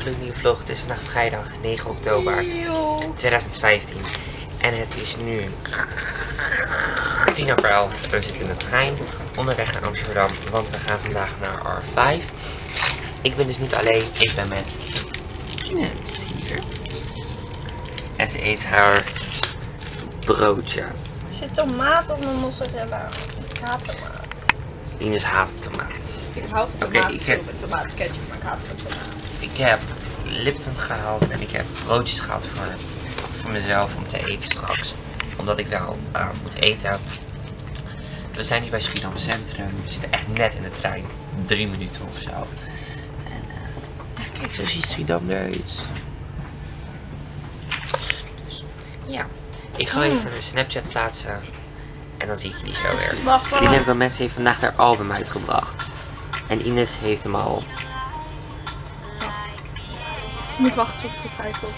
gloednieuwe vlog. Het is vandaag vrijdag 9 oktober 2015. En het is nu 11:10. We zitten in de trein onderweg naar Amsterdam, want we gaan vandaag naar R5. Ik ben dus niet alleen, ik ben met Ines hier. En ze eet haar broodje. Er zit tomaat op mijn mozzarella. Ik haat tomaat. Ines haat tomaat. Ik hou van tomaatsoep en tomaatketchup, maar ik haat geen tomaat. Ik heb Lipton gehaald en ik heb broodjes gehaald voor mezelf om te eten straks. Omdat ik wel moet eten. We zijn hier bij Schiedam Centrum. We zitten echt net in de trein. 3 minuten of zo. En ja, kijk, zo ziet Schiedam eruit. Dus ja, ik ga even een Snapchat plaatsen. En dan zie ik jullie zo weer. Wacht. Vrienden van mensen heeft vandaag haar album uitgebracht. En Ines heeft hem al. Wacht. Ik moet wachten tot het 5 wordt.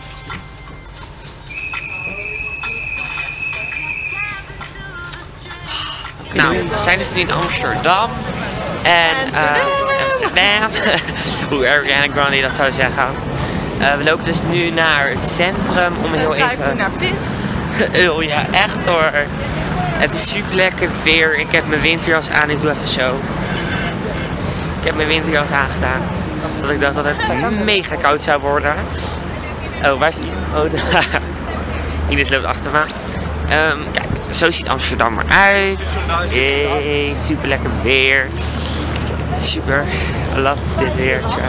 Nou, we zijn dus nu in Amsterdam. En Amsterdam. Hoe Ariana Grande dat zou zeggen. We lopen dus nu naar het centrum om heel even... Ga ik nu naar Pis? Oh ja, echt hoor. Het is super lekker weer. Ik heb mijn winterjas aan. Ik doe even zo. Ik heb mijn winterjas aangedaan. Dat ik dacht dat het mega koud zou worden. Oh, waar is Ines? Oh, daar. Ines loopt achter me. Kijk, zo ziet Amsterdam eruit. Yay, super lekker weer. Super, I love dit weertje.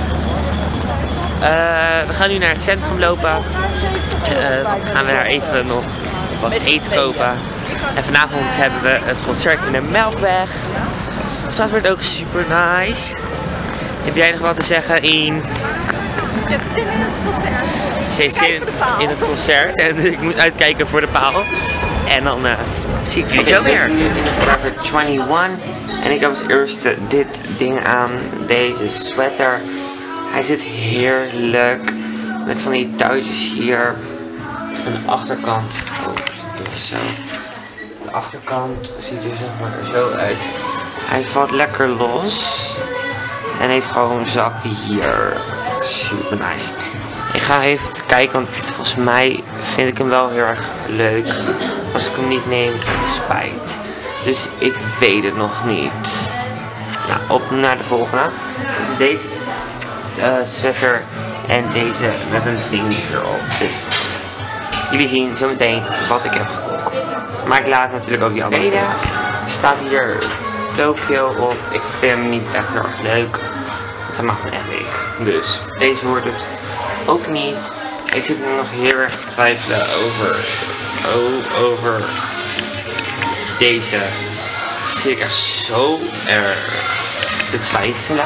We gaan nu naar het centrum lopen. Want gaan we daar even nog wat eten kopen. En vanavond hebben we het concert in de Melkweg. Dus dat wordt ook super nice. Heb jij nog wat te zeggen in? Ik heb zin in het concert. Ze heeft zin in het concert en ik moet uitkijken voor de paal. En dan zie ik jullie zo weer. Ik ben nu in de Forever 21 en ik heb als eerste dit ding aan, deze sweater. Hij zit heerlijk met van die touwtjes hier aan de achterkant. Oh, even zo. De achterkant ziet er zeg maar zo uit. Hij valt lekker los en heeft gewoon zakken hier. Super nice. Ik ga even kijken, want volgens mij vind ik hem wel heel erg leuk. Als ik hem niet neem, krijg ik spijt. Dus ik weet het nog niet. Nou, op naar de volgende. Dus deze sweater en deze met een ding erop. Dus jullie zien zo meteen wat ik heb gekocht. Maar ik laat natuurlijk ook die andere. Er staat hier Tokyo op. Ik vind hem niet echt heel erg leuk. Want hij mag me echt niet. Dus deze hoort het ook niet. Ik zit nu nog heel erg te twijfelen over deze. Zit ik echt zo erg te twijfelen.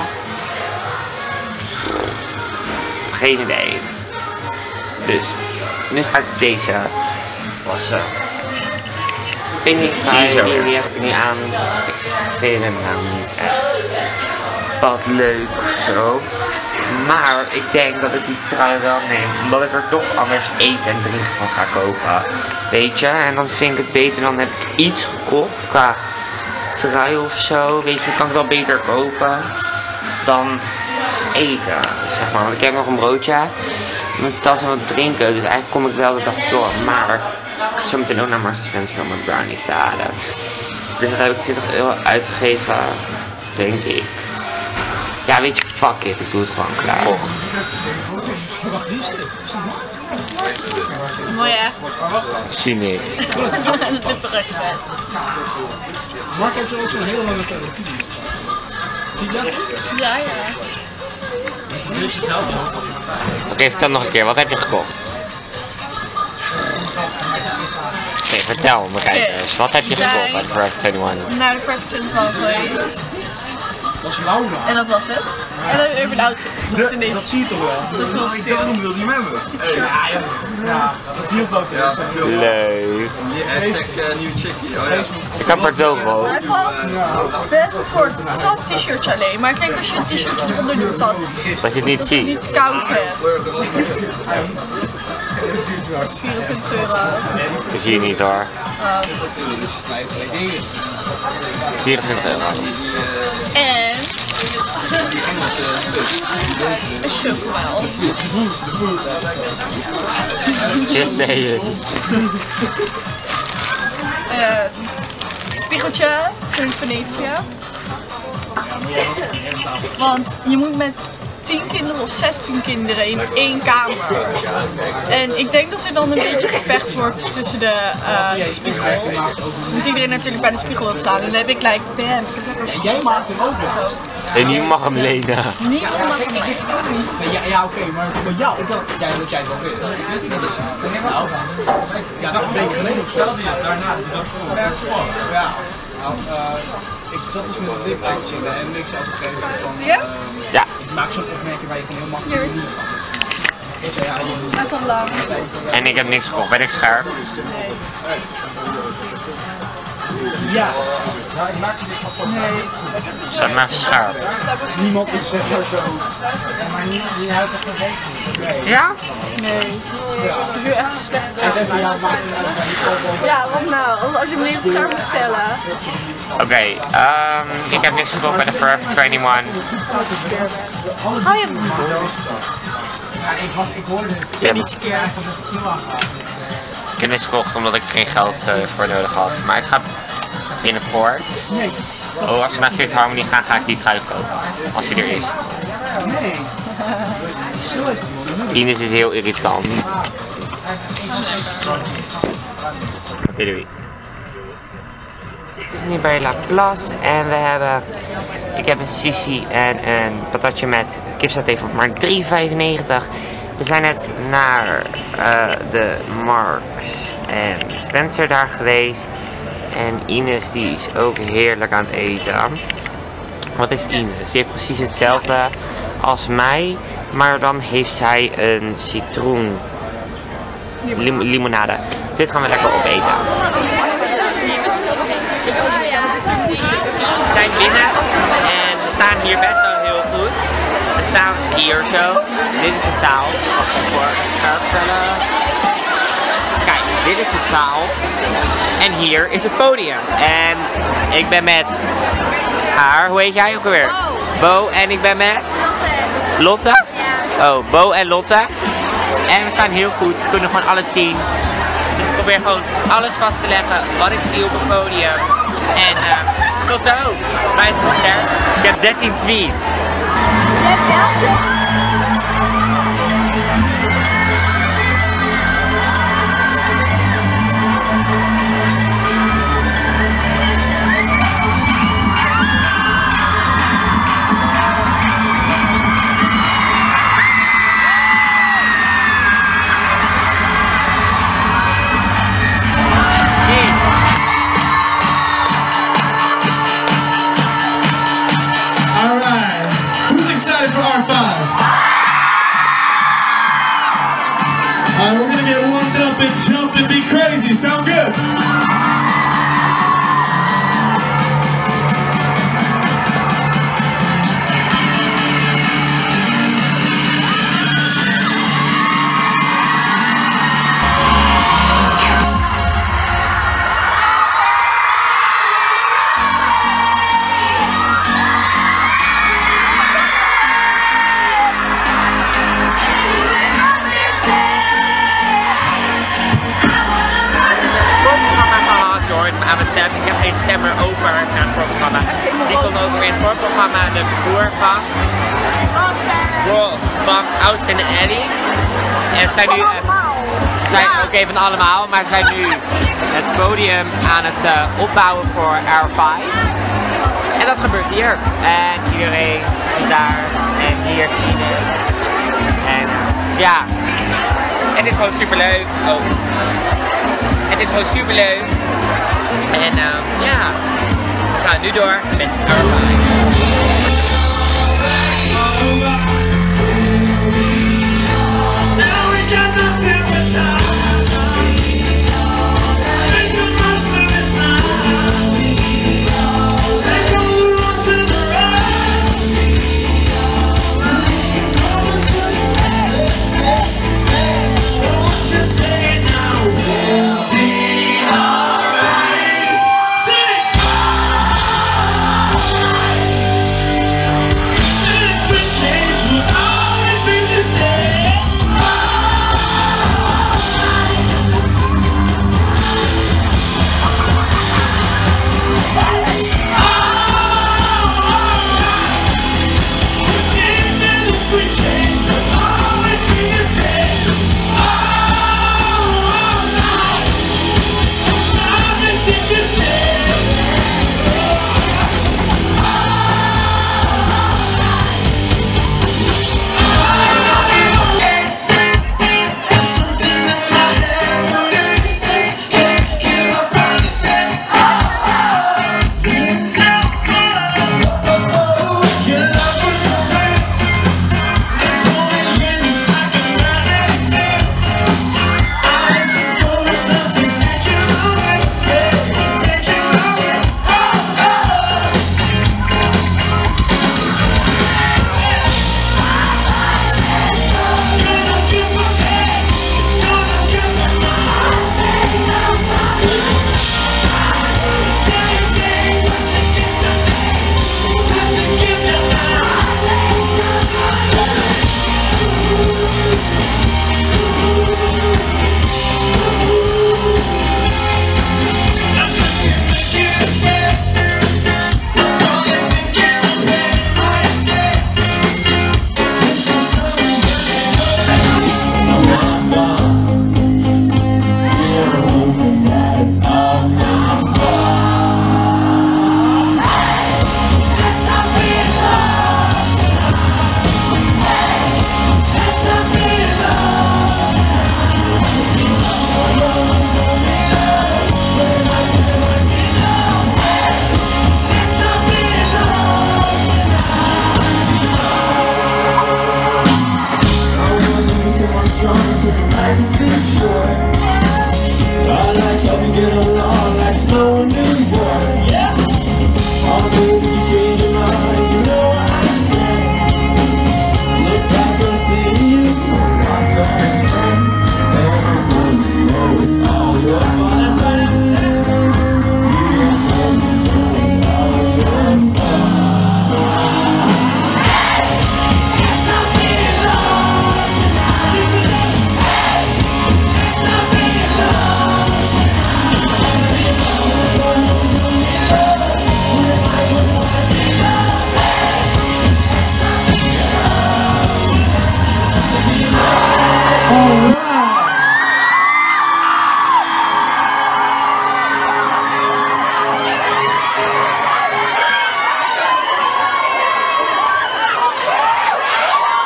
Geen idee. Dus nu ga ik deze wassen. Ik weet niet, die heb ik nu aan. Ik vind hem nou niet echt wat leuk zo. Maar ik denk dat ik die trui wel neem, omdat ik er toch anders eten en drinken van ga kopen. Weet je, en dan vind ik het beter, dan heb ik iets gekocht qua trui of zo. Weet je, kan ik wel beter kopen dan eten, zeg maar. Want ik heb nog een broodje, mijn tas en wat drinken, dus eigenlijk kom ik wel de dag door. Maar ik ga zo meteen ook naar Marks & Spencer om mijn brownies te halen. Dus daar heb ik 20 euro uitgegeven, denk ik. Ja, weet je, fuck it, ik doe het gewoon klaar. Mooi hè? Cynisch. Dat is toch echt best. Mark heeft ook zo'n hele lange televisie. Zie je dat? Ja, ja. Weet je zelf nog? Oké, vertel nog een keer, wat heb je gekocht? Oké, vertel me kijkers, wat heb je gekocht bij Forever 21? Naar de Forever 21 geweest. Dat is Laura. En dat was het. En een urban outfit. Dus in deze. Dat zie je toch wel? Dat was stil. Daarom wil die met me. Ja, dat viel foto. Ja, dat viel. Leuk. Die hashtag nieuw chickie. Oh ja. Ik heb er logo. Hij valt best wel kort. Het is wel een t-shirtje alleen. Maar ik denk als je een t-shirtje eronder doet dat Dat je het niet het ziet. niet koud hebt. Dat is 24 euro. Dat zie je niet hoor. 24 euro. En een chocomel. Just say it. Spiegeltje in Venetië. Want je moet met 10 kinderen of 16 kinderen in 1 kamer. En ik denk dat er dan een beetje gevecht wordt tussen de spiegel. Moet iedereen natuurlijk bij de spiegel wil staan. En dan heb ik like, damn, ik heb lekker spiegel. Jij maakt hem ook. En niemand mag hem lenen. Niemand mag hem lenen. Ja, oké, maar voor jou, ik dacht dat jij het wel weet. Ja, dat een week geleden of zo. Daarna, ja. Ik zat dus met een lift uit chillen en niks had gegeven van... Zie je? Ja. Ik maak zo'n opmerking waar je gewoon heel makkelijk niet van. Hij kan lang. En ik heb niks gekocht. Ben ik scherp? Nee. Ja. Nou, ik maak dit kapot. Nee. Zet maar even scherp. Niemand is zeg maar zo. Maar die houdt het geweten. Ja? Nee. Dat is nu echt slecht. Hij zegt van ja, maak Ja, wat nou? Als je me niet het scherm moet stellen. Oké, ik heb niks gekocht bij de Forever 21. Hou je hem? ik hoorde het. Ja, Niet keer eigenlijk dat het heel aangaat. ik heb niks gekocht omdat ik geen geld voor nodig had. Maar ik ga binnenkort. Oh, als we naar Fifth Harmony gaan, ga ik die trui kopen. Als die er is. Nee. Ines is heel irritant. Oké, doei. Het is nu bij La Place en we hebben... Ik heb een sissi en een patatje met kipsaté voor maar €3,95. We zijn net naar de Marks en Spencer daar geweest. En Ines die is ook heerlijk aan het eten. Wat heeft Ines? Die heeft precies hetzelfde als mij. Maar dan heeft zij een citroen limonade. Dus dit gaan we lekker opeten. We zijn binnen en we staan hier best wel heel goed. We staan hier zo. Dit is de zaal. Voor scherp stellen. Kijk, dit is de zaal. En hier is het podium. En ik ben met haar. Hoe heet jij ook alweer? Bo. En ik ben met Lotte. Oh, Bo en Lotte. En we staan heel goed. We kunnen gewoon alles zien. Dus ik probeer gewoon alles vast te leggen wat ik zie op het podium. En tot zo bij het concert. Ik heb 13 tweets. Excited for R5. Alright, we're gonna get warmed up and jump and be crazy. Sound good? Aan mijn stem. Ik heb geen stem meer over naar het voorprogramma. Die stond ook weer in het voorprogramma, de broer van Ross, van Austin en Ellie. En ze zijn nu oké, van allemaal, maar ze zijn nu het podium aan het opbouwen voor R5. En dat gebeurt hier. En iedereen is daar en hier Ines. En ja, het is gewoon super leuk. Oh. Het is gewoon super leuk. En ja, we gaan nu door met R5.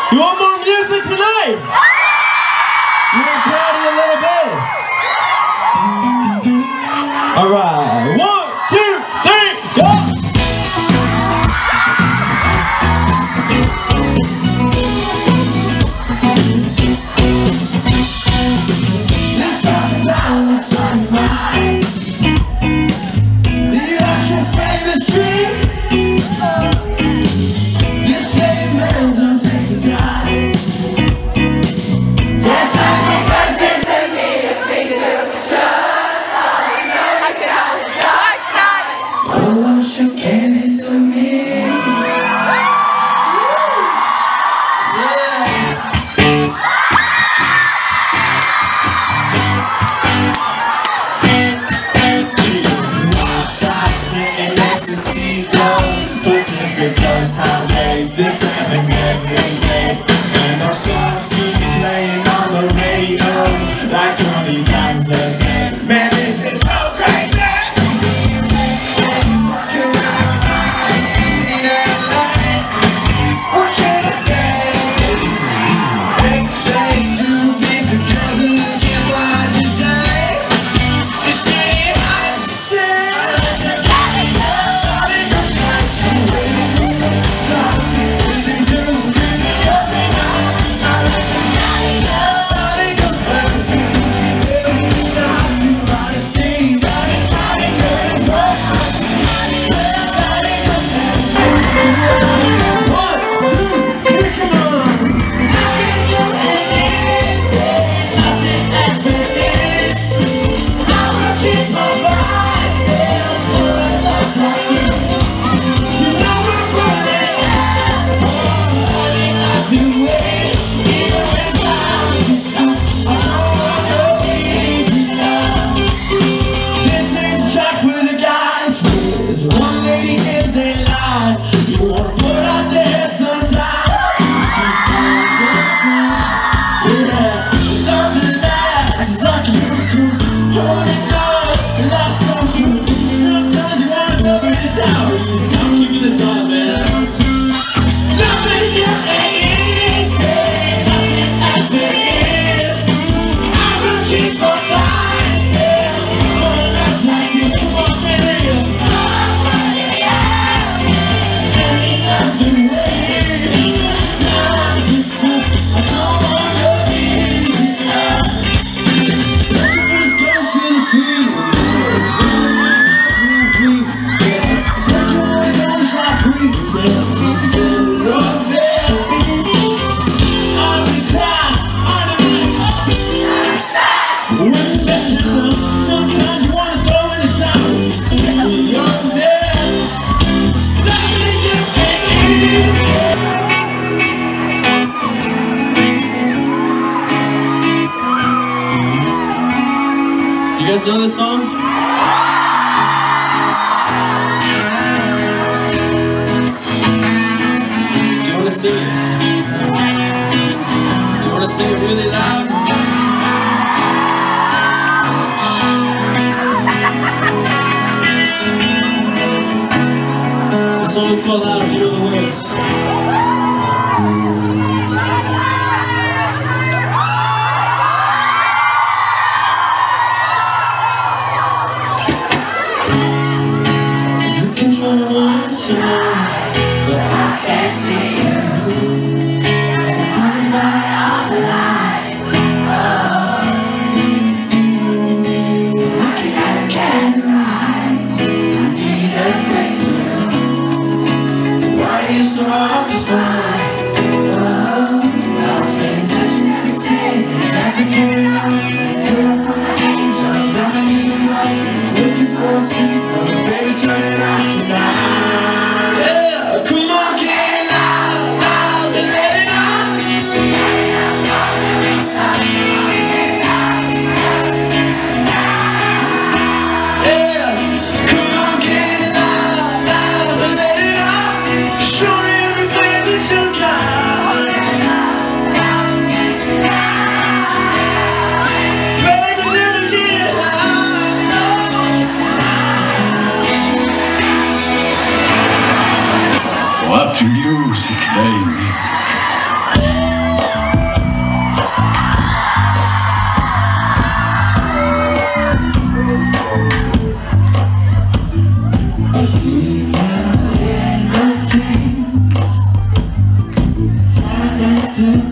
You want more music tonight? You want to party a little bit? Alright, 1, 2, 3, go! Let's talk about what's on your mind. The actual famous dream. You say, man, don't take the time. Don't sacrifice it to me, a picture of a shot. I can have the dark side. Oh, won't you give it to me? Pacific Coast Highway, this happens every day. And our songs keep playing on the radio like 20 times a day. Man, this is so crazy! What can I say? It's a shame to be so girls are looking for hard to say. It's me, I say. You guys know this song? Do you want to sing it? Do you want to sing it really loud? The song is called Loud if you know the words. But I can't see you. Surrounded by all the lights. Looking at a cat ride. I need a place to live. Why are you so hard to find? I've been touching every city, never giving up. Till I find my angels, I'm in New York. Looking for a secret, baby, turn it on tonight. To music, baby.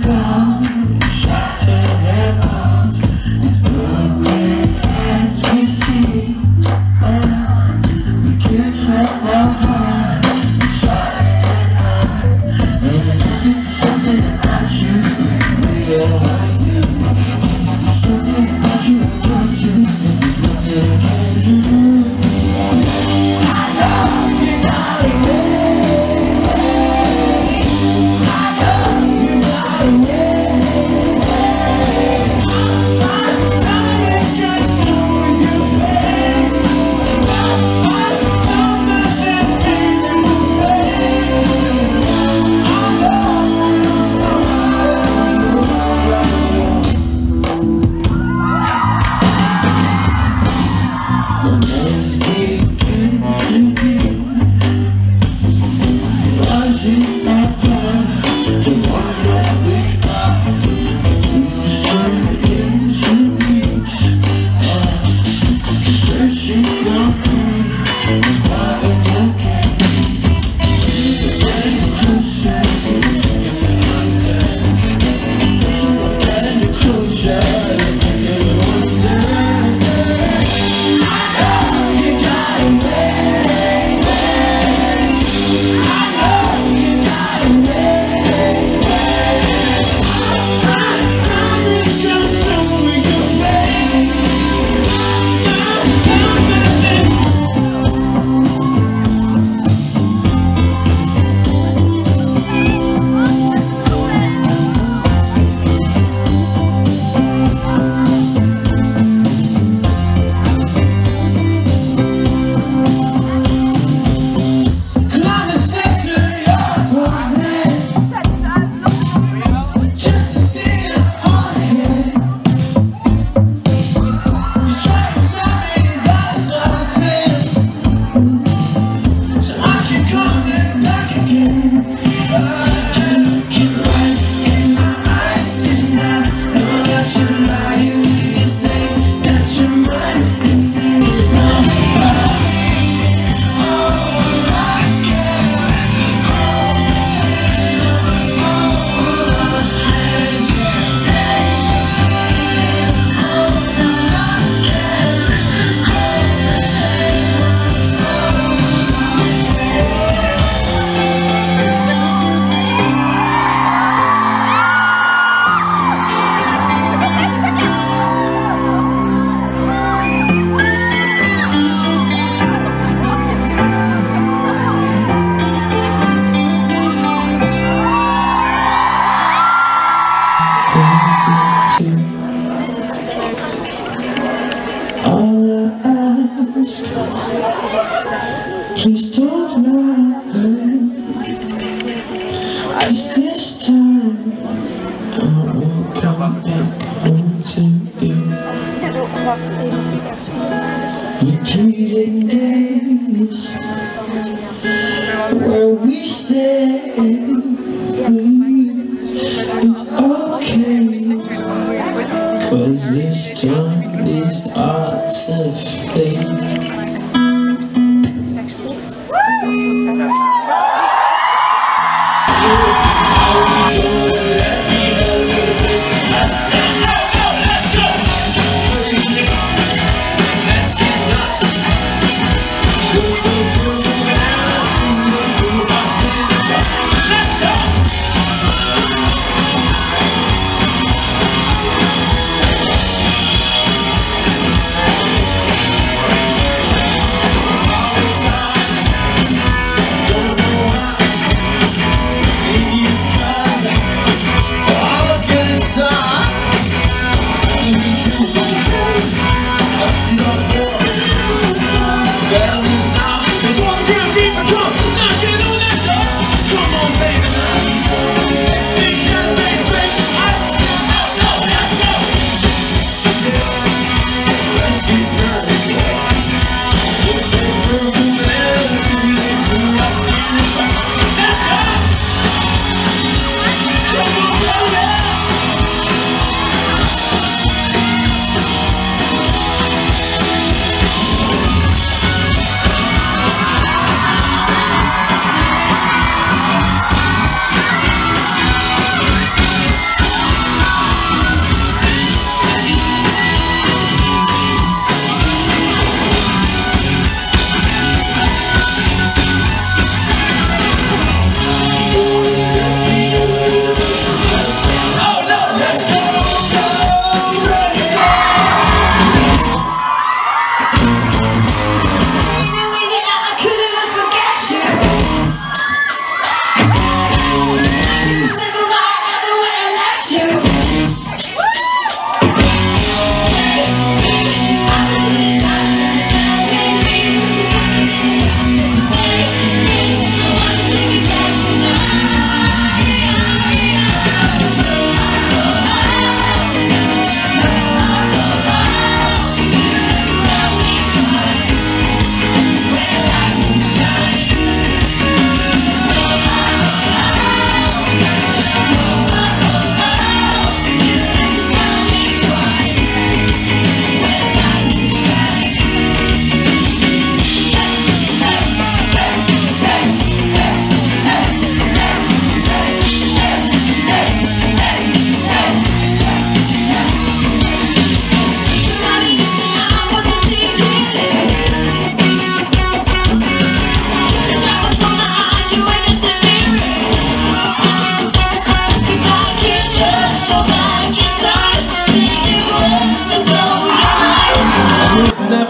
Please don't lie, 'cause this time I won't come back home to you. Repeating days where we stay, it's okay, 'cause this time is hard to fake.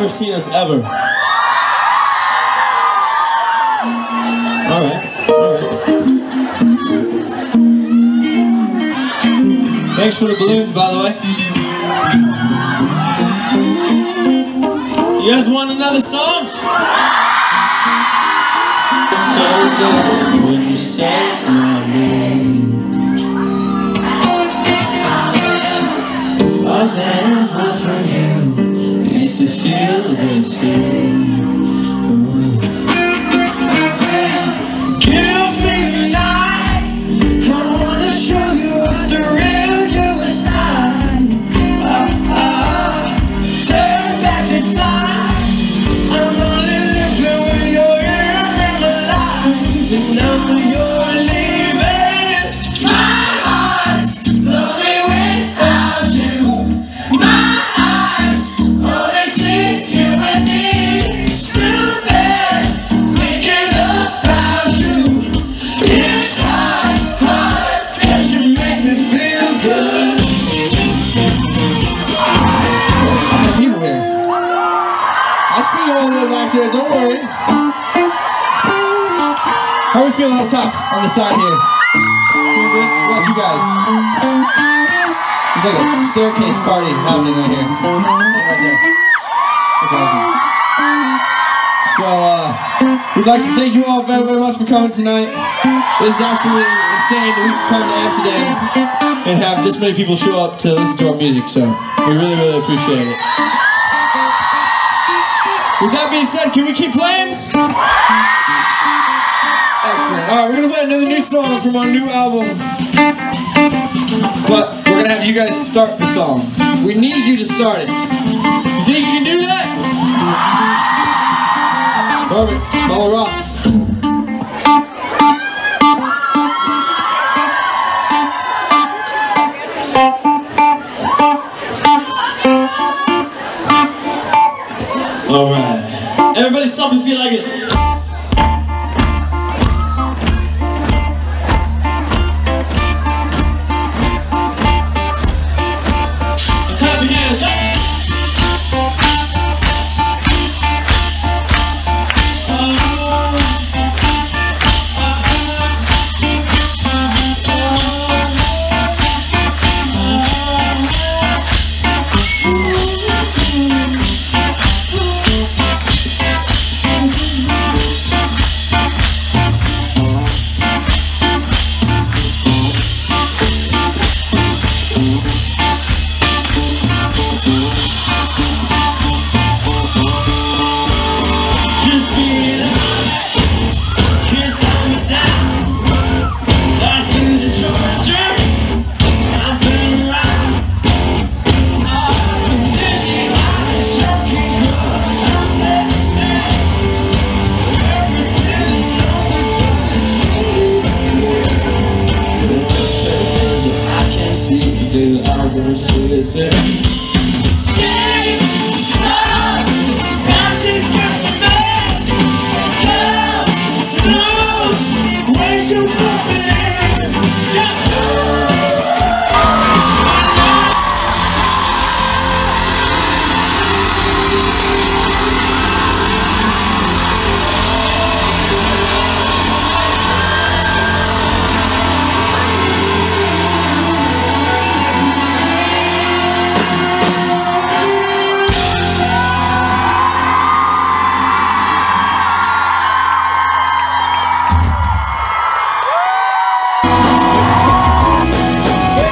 ever seen us ever. Alright. That's good. Thanks for the balloons, by the way. You guys want another song? So good when you say my name. All that I want from you is to feel the same. Give me the light, I wanna show you what the real you is like. Turn back the time, I'm only living when you're here in my life. And now you're leaving, my heart's lonely without you. My eyes only see you and me. Stupid, thinking about you. It's hard, cause you make me feel good. People here. I see you all the way back there, don't worry. How are we feeling up top on the side here? Feeling good? What about you guys? It's like a staircase party happening right here. Right there. That's awesome. So, we'd like to thank you all very, very much for coming tonight. It is absolutely insane that we can come to Amsterdam and have this many people show up to listen to our music, so we really, really appreciate it. With that being said, can we keep playing? Excellent. Alright, we're gonna play another new song from our new album. But we're gonna have you guys start the song. We need you to start it. You think you can do that? Perfect. Follow Ross. Alright. Everybody stop and feel like it. Clap your hands up.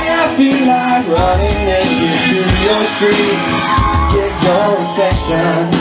Running naked through your street, get your own section.